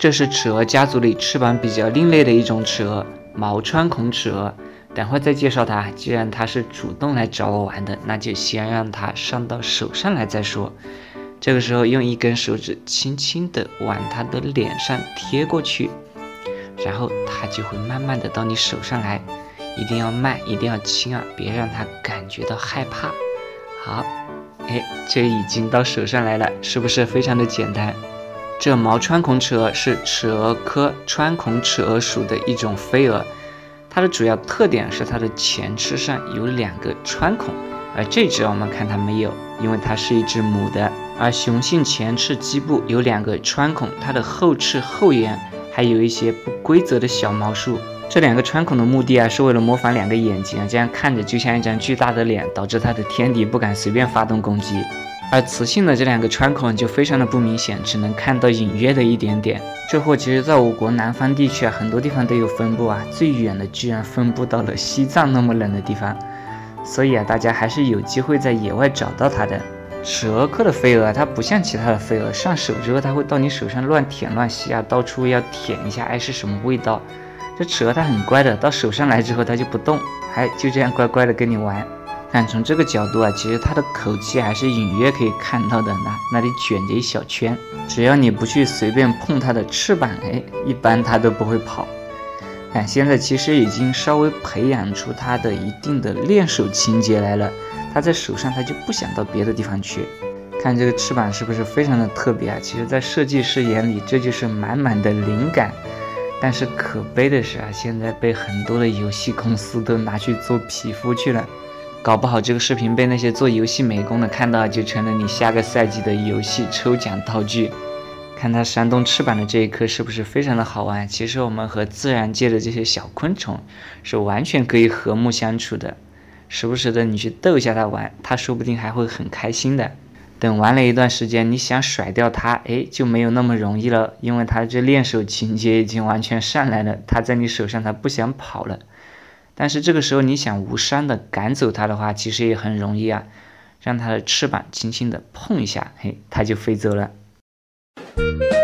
这是齿蛾家族里翅膀比较另类的一种齿蛾——毛穿孔齿蛾。等会再介绍它，既然它是主动来找我玩的，那就先让它上到手上来再说。这个时候用一根手指轻轻地往它的脸上贴过去，然后它就会慢慢的到你手上来，一定要慢，一定要轻啊，别让它感觉到害怕。好，这已经到手上来了，是不是非常的简单？这毛穿孔齿蛾是齿蛾科穿孔齿蛾属的一种飞蛾，它的主要特点是它的前翅上有2个穿孔，而这只我们看它没有，因为它是一只母的。而雄性前翅基部有2个穿孔，它的后翅后缘还有一些不规则的小毛束。这2个穿孔的目的是为了模仿2个眼睛，这样看着就像一张巨大的脸，导致它的天敌不敢随便发动攻击。而雌性的这2个穿孔就非常的不明显，只能看到隐约的一点点。这货其实在我国南方地区很多地方都有分布最远的居然分布到了西藏那么冷的地方，所以大家还是有机会在野外找到它的。齿蛾科的飞蛾它不像其他的飞蛾，上手之后它会到你手上乱舔乱吸到处要舔一下，是什么味道。这齿蛾它很乖的，到手上来之后它就不动，就这样乖乖的跟你玩。看从这个角度其实它的口气还是隐约可以看到的，那里卷着一小圈，只要你不去随便碰它的翅膀，一般它都不会跑。现在其实已经稍微培养出它的一定的练手情节来了，它在手上它就不想到别的地方去。看这个翅膀是不是非常的特别其实在设计师眼里这就是满满的灵感。但是可悲的是现在被很多的游戏公司都拿去做皮肤去了，搞不好这个视频被那些做游戏美工的看到，就成了你下个赛季的游戏抽奖道具。看它扇动翅膀的这一刻是不是非常的好玩？其实我们和自然界的这些小昆虫是完全可以和睦相处的，时不时的你去逗一下它玩，它说不定还会很开心的。等玩了一段时间，你想甩掉它就没有那么容易了，因为它这练手情节已经完全上来了，它在你手上它不想跑了。但是这个时候你想无伤的赶走它的话，其实也很容易让它的翅膀轻轻的碰一下，它就飞走了。